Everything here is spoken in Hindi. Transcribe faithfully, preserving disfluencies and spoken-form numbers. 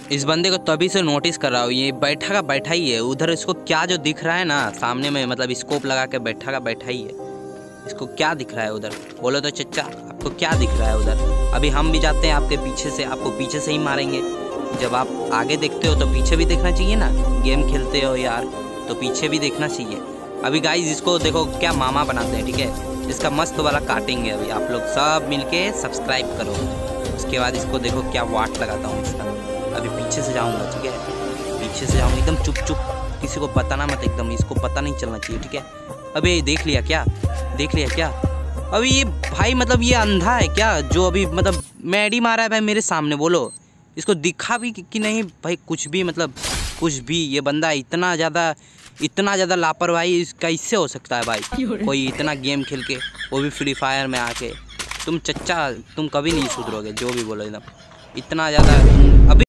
इस बंदे को तभी से नोटिस कर रहा हूँ, ये बैठा का बैठा ही है उधर। इसको क्या जो दिख रहा है ना सामने में, मतलब स्कोप लगा के बैठा का बैठा ही है। इसको क्या दिख रहा है उधर? बोलो तो चच्चा, आपको क्या दिख रहा है उधर? अभी हम भी जाते हैं आपके पीछे से, आपको पीछे से ही मारेंगे। जब आप आगे देखते हो तो पीछे भी देखना चाहिए ना, गेम खेलते हो यार तो पीछे भी देखना चाहिए। अभी गाइज इसको देखो क्या मामा बनाते हैं, ठीक है। इसका मस्त वाला काटेंगे अभी, आप लोग सब मिलके सब्सक्राइब करो। उसके बाद इसको देखो क्या वाट लगाता हूँ इसका। अभी पीछे से जाऊँगा, ठीक है, पीछे से जाऊँगा एकदम चुप चुप, किसी को बताना मत, एकदम इसको पता नहीं चलना चाहिए, ठीक है। अबे देख लिया क्या, देख लिया क्या? अभी ये भाई मतलब ये अंधा है क्या जो अभी मतलब मैडी मारा है भाई मेरे सामने? बोलो इसको दिखा भी कि नहीं भाई? कुछ भी मतलब कुछ भी। ये बंदा इतना ज़्यादा इतना ज़्यादा लापरवाही इसका इससे हो सकता है भाई? कोई इतना गेम खेल के, वो भी फ्री फायर में आके। तुम चच्चा तुम कभी नहीं सुधरोगे, जो भी बोलो एकदम इतना ज़्यादा। अभी